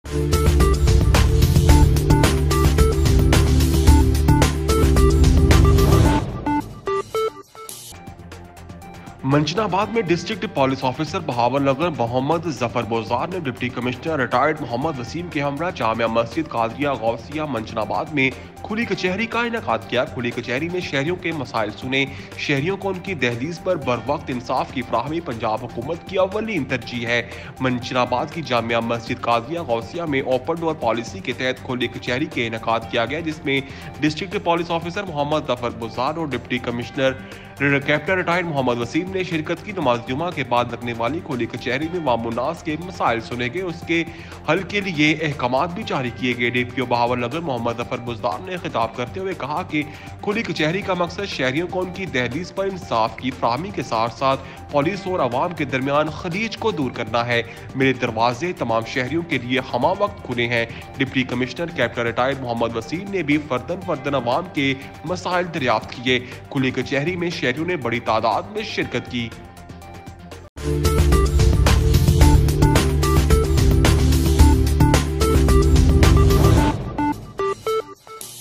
मंचनाबाद में district police officer Bahawalnagar Mohammad Zafar Buzdar ने deputy commissioner retired Mohammad Waseem के हमरा जामिया मस्जिद कादिया गौसिया मंचनाबाद में खुली कचहरी का इनेकाद किया। खुली कचहरी में शहरियों के मसाइल सुने, शहरियों को उनकी दहलीज पर बर वक्त इंसाफ की फराहमी पंजाब हुकूमत की अव्वलीन तरजीह है। मंचनाबाद की जामिया मस्जिद कादिया गौसिया में ओपन डोर पॉलिसी के तहत खुली कचहरी के इनेकाद किया गया, जिसमें district police officer Mohammad Zafar Buzdar और deputy commissioner captain retired Mohammad Waseem ने शिरकत की। नमाज जुमा के बाद लगने वाली खुली कचहरी में वामुन्नास के मसाइल सुने गए, उसके हल के लिए अहकामात भी जारी किए गए। डीपीओ बहावलनगर मोहम्मद जफर बुज़दार ने खिताब करते हुए कहा कि खुली कचहरी का मकसद शहरियों को उनकी दहलीज पर इंसाफ की फराहमी के साथ साथ पुलिस और आवाम के दरमियान खलीज को दूर करना है। मेरे दरवाजे तमाम शहरियों के लिए हमा वक्त खुले हैं। Deputy commissioner captain retired Mohammad Waseem ने भी फर्दन आवाम के मसाइल दरियाफ्त किए। खुली कचहरी में शहरियों ने बड़ी तादाद में शिरकत की।